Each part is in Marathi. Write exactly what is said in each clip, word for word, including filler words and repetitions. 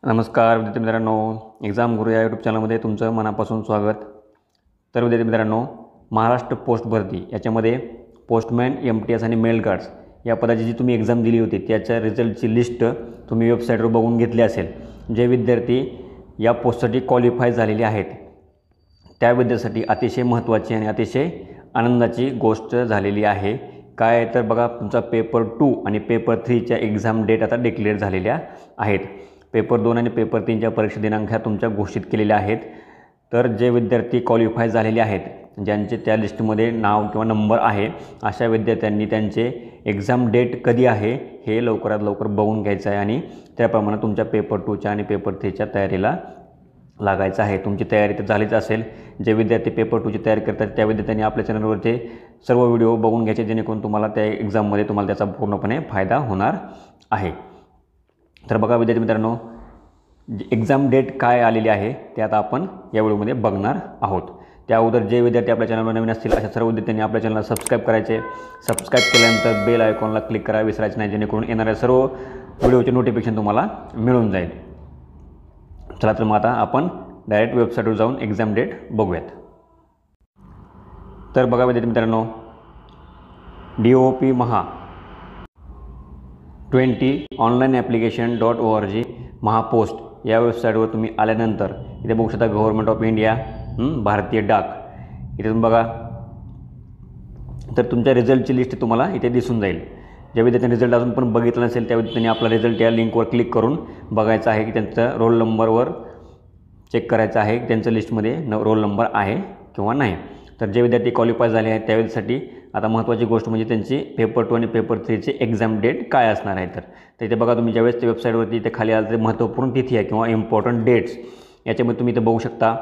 नमस्कार विद्यार्थी मित्रांनो, एक्झाम गुरु या यूट्यूब चॅनलमध्ये तुमचं मनापासून स्वागत। तर विद्यार्थी मित्रांनो, महाराष्ट्र पोस्ट भरती याच्यामध्ये पोस्टमॅन, एम टी एस आणि मेल गार्ड्स या पदाची जी तुम्ही एक्झाम दिली होती त्याच्या रिझल्टची लिस्ट तुम्ही वेबसाईटवर बघून घेतली असेल। जे विद्यार्थी या पोस्टसाठी क्वालिफाय झालेले आहेत त्या विद्यार्थ्यांसाठी अतिशय महत्त्वाची आणि अतिशय आनंदाची गोष्ट झालेली आहे। काय आहे तर बघा, तुमचा पेपर टू आणि पेपर थ्रीच्या एक्झाम डेट आता डिक्लेअर झालेल्या आहेत। पेपर दोन आणि पेपर तीनच्या परीक्षा दिनांक ह्या तुमच्या घोषित केलेल्या आहेत। तर जे विद्यार्थी क्वालिफाय झालेले आहेत, ज्यांचे त्या लिस्टमध्ये नाव किंवा नंबर आहे, अशा विद्यार्थ्यांनी त्यांचे एक्झाम डेट कधी आहे हे लवकरात लवकर बघून घ्यायचं आहे आणि त्याप्रमाणे तुमच्या पेपर टूच्या आणि पेपर थ्रीच्या तयारीला लागायचं आहे। तुमची तयारी तर झालीच असेल। जे विद्यार्थी पेपर टूची तयारी करतात त्या विद्यार्थ्यांनी आपल्या चॅनलवरचे सर्व व्हिडिओ बघून घ्यायचे, जेणेकरून तुम्हाला त्या एक्झाममध्ये तुम्हाला त्याचा पूर्णपणे फायदा होणार आहे। तर बघा विद्यार्थी मित्रांनो, एक्झाम डेट काय आलेली आहे ते आता आपण या व्हिडिओमध्ये बघणार आहोत। त्या अगोदर जे विद्यार्थी आपल्या चॅनलवर नवीन असतील अशा सर्व विद्यार्थ्यांनी आपल्या चॅनलला सबस्क्राईब करायचे। सबस्क्राईब केल्यानंतर बेल आयकॉनला क्लिक करा विसरायचं नाही, जेणेकरून येणाऱ्या सर्व व्हिडिओचे नोटिफिकेशन तुम्हाला मिळून जाईल। चला तर मग आता आपण डायरेक्ट वेबसाईटवर जाऊन एक्झाम डेट बघूयात। तर बघा विद्यार्थी मित्रांनो, D O P Maha twenty online application dot O R G महापोस्ट या वेबसाईटवर तुम्ही आल्यानंतर इथे बघू शकता गव्हर्नमेंट ऑफ इंडिया, भारतीय डाक, इथे तुम्ही बघा। तर तुमच्या रिझल्टची लिस्ट तुम्हाला इथे दिसून जाईल। ज्या विद्यार्थ्यांनी रिझल्ट अजून पण बघितला नसेल त्या विद्यार्थ्यांनी आपला रिझल्ट या लिंकवर क्लिक करून बघायचा आहे की त्यांचा रोल नंबरवर चेक करायचा आहे की त्यांच्या लिस्टमध्ये न रोल नंबर आहे किंवा नाही। तर जे विद्यार्थी क्वालिफाय झाले आहेत त्यावेळेसाठी आता महत्त्वाची गोष्ट म्हणजे त्यांची पेपर टू आणि पेपर थ्रीचे एक्झाम डेट काय असणार आहे। तर इथे बघा, तुम्ही ज्यावेळेस ते वेबसाईटवरती इथे खाली आलं तर महत्त्वपूर्ण तिथी आहे किंवा इम्पॉर्टंट डेट्स याच्यामध्ये तुम्ही इथे बघू शकता।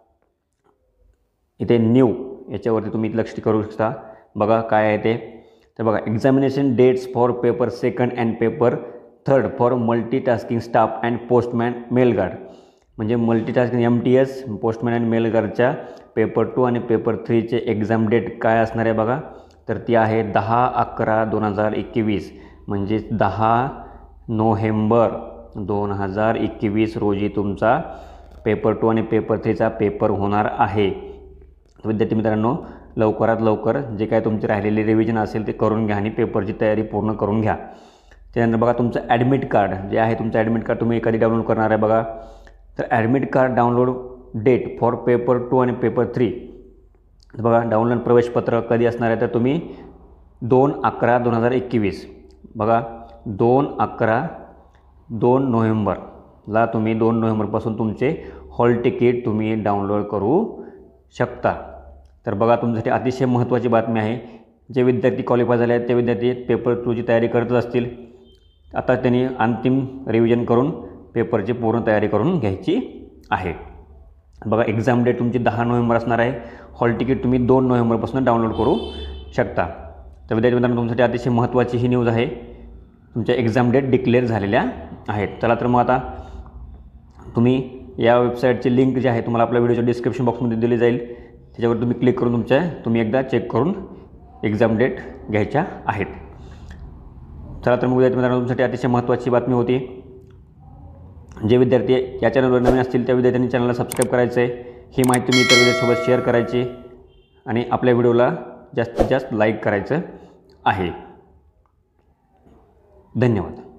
इथे न्यू याच्यावरती तुम्ही लक्ष करू शकता। बघा काय आहे ते। तर बघा, examination dates for paper second and paper third for multitasking staff and postman mail guard, म्हणजे multitasking M T S, postman and mail गार्डच्या पेपर टू आणि पेपर थ्रीचे एक्झाम डेट काय असणार आहे बघा। तर ती आहे दहा अकरा दोन हजार एकवीस, म्हणजे दहा नोव्हेंबर दोन हजार एकवीस रोजी तुमचा पेपर टू आणि पेपर थ्रीचा पेपर होणार आहे। विद्यार्थी मित्रांनो, लवकरात लवकर जे काय तुमची राहिलेली रिव्हिजन असेल ते करून घ्या आणि पेपरची तयारी पूर्ण करून घ्या। त्यानंतर बघा, तुमचं ॲडमिट कार्ड जे आहे, तुमचं ॲडमिट कार्ड तुम्ही कधी डाउनलोड करणार आहे बघा। तर admit card download date for paper two आणि पेपर थ्री बघा, डाउनलोड प्रवेशपत्र कधी असणार आहे तर तुम्ही दोन अकरा दोन हजार एकवीस बघा, दोन अकरा दोन नोव्हेंबरला तुम्ही दोन नोव्हेंबरपासून तुमचे हॉल तिकीट तुम्ही डाउनलोड करू शकता। तर बघा, तुमच्यासाठी अतिशय महत्त्वाची बातमी आहे। जे विद्यार्थी क्वालिफाय झाले आहेत ते विद्यार्थी पेपर टूची तयारी करतच असतील, आता त्यांनी अंतिम रिव्हिजन करून पेपरची पूर्ण तयारी करून घ्यायची आहे। बघा, एक्झाम डेट तुमची दहा नोव्हेंबर असणार आहे। हॉल तिकीट तुम्ही दोन नोव्हेंबरपासून डाउनलोड करू शकता। तर विद्यार्थी मित्रांनो, तुमच्यासाठी अतिशय महत्त्वाची ही न्यूज आहे। तुमच्या एक्झाम डेट डिक्लेअर झालेल्या आहेत। चला तर मग आता तुम्ही या वेबसाईटची लिंक जी आहे तुम्हाला आपल्या व्हिडिओच्या डिस्क्रिप्शन बॉक्समध्ये दिली जाईल, त्याच्यावर तुम्ही क्लिक करून तुमच्या तुम्ही एकदा चेक करून एक्झाम डेट घ्यायच्या आहेत। चला तर मग विद्यार्थी मित्रांनो, तुमच्यासाठी अतिशय महत्त्वाची बातमी होती। जे विद्यार्थी या चॅनलवर नवीन असतील त्या विद्यार्थ्यांनी चॅनलला सबस्क्राईब करायचं आहे। ही माहिती तुम्ही इतर विद्यार्थ्यांसोबत शेअर करायची आणि आपल्या व्हिडिओला जास्तीत जास्त लाईक करायचं आहे। धन्यवाद।